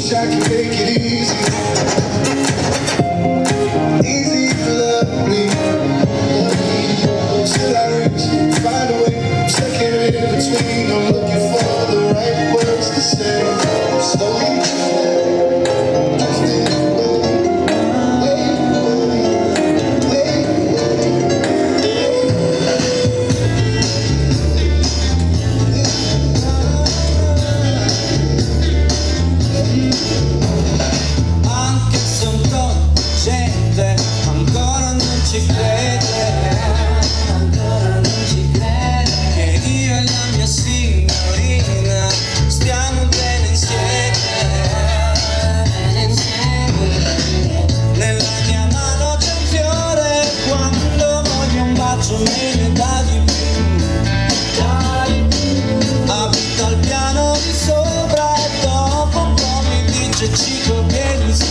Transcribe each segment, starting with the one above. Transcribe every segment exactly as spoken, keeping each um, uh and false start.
wish I could make it easy. Easy to love me, love me. Still I reach, find a way. I'm stuck in between. I'm looking for the right words to say. I'm slowly drifting away, away, Anche se un po' gente ancora non ci crede, ancora non ci crede, che io e la mia signorina stiamo bene insieme, bene insieme. Nella mia mano c'è un fiore, quando voglio un bacio me ne dà di più, dai. Abita al piano di sopra e dopo un po' mi dice Cico vieni su.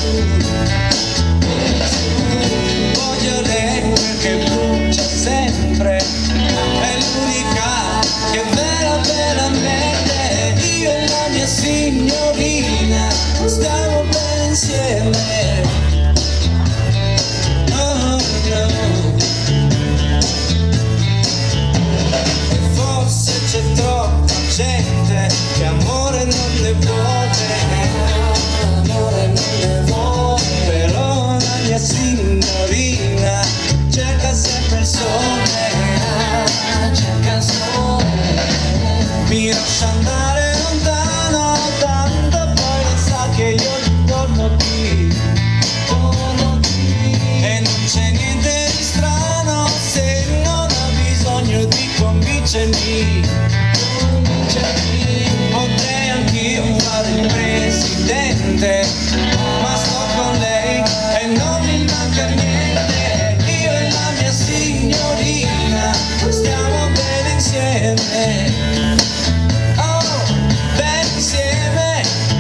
Voglio lei che brucia sempre, è l'unica che vera veramente. Io e la mia signorina stiamo bene insieme. Oh no. E forse c'è troppa gente che amore non ne vuole, amore non ne vuole. Però la mia signorina cerca sempre il sole, cerca il sole. Mi lascia andare lontano, tanto poi lo sa che io torno qui, torno qui. E non c'è niente di strano se non ha bisogno di convincermi, convincermi. Potrei anch'io fare il presidente, ma sto con lei e non mi manca niente. Io e la mia signorina stiamo bene insieme. Oh, bene insieme.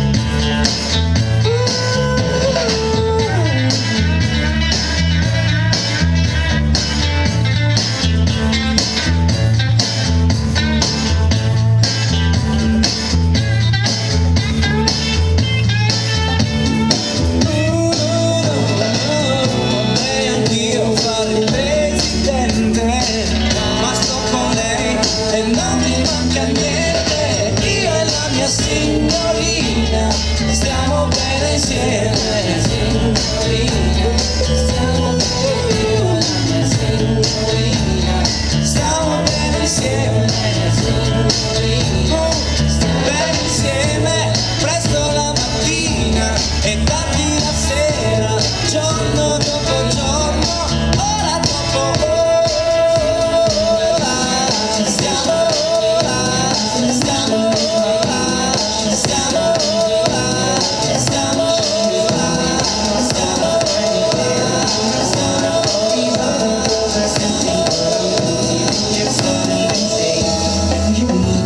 Potrei anch'io fare il presidente, ma sto con lei e non mi manca niente. Io e la mia signorina stiamo bene insieme. Signorina, stiamo bene, io e la mia signorina stiamo bene insieme. Signorina, stiamo bene insieme. Presto la mattina e tardi la sera, giorno dopo giorno, ora dopo ora. Stiamo ora, stiamo ora, stiamo ora, stiamo ora, stiamo ora, stiamo ora.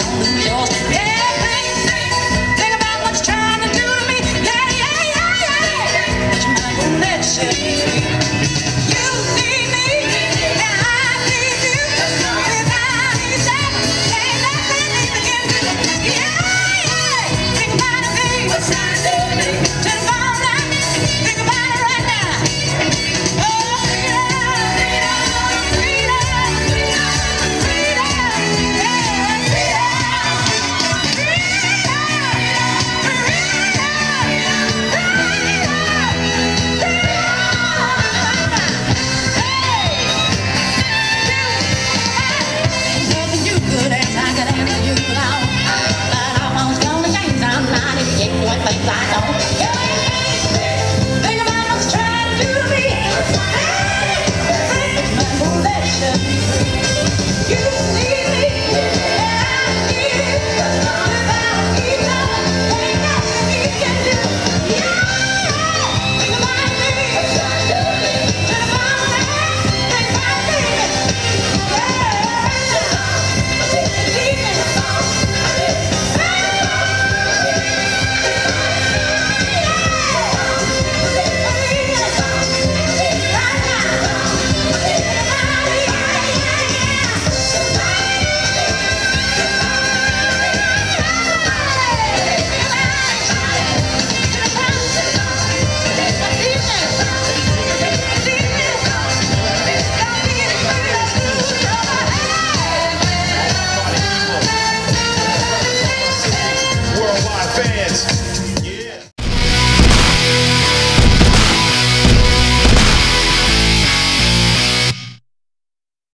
Fans,